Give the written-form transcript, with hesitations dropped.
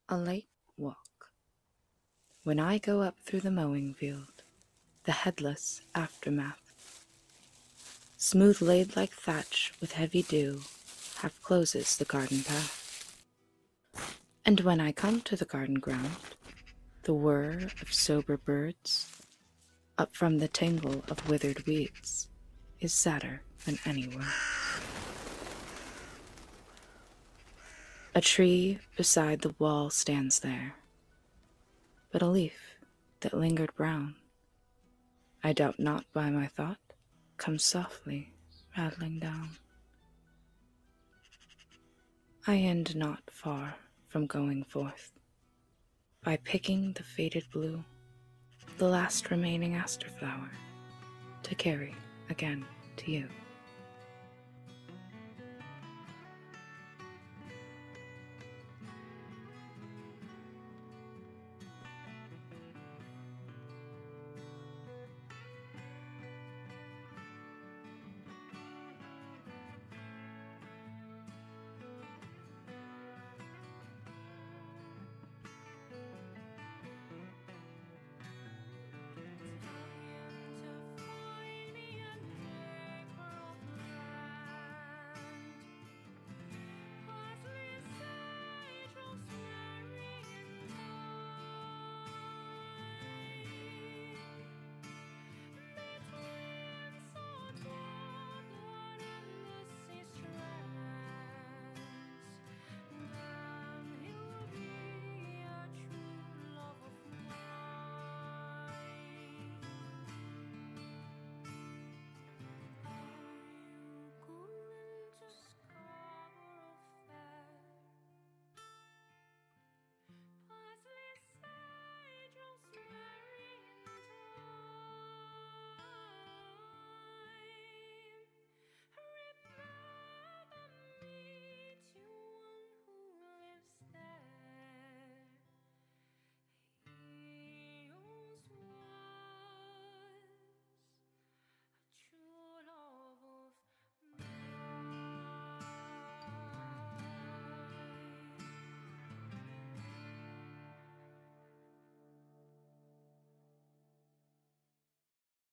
A late walk. When I go up through the mowing field, the headless aftermath, smooth laid like thatch with heavy dew, half closes the garden path. And when I come to the garden ground, the whir of sober birds, up from the tangle of withered weeds, is sadder than any word. A tree beside the wall stands there, but a leaf that lingered brown, I doubt not by my thought, comes softly rattling down. I end not far from going forth, by picking the faded blue, the last remaining aster flower, to carry again to you.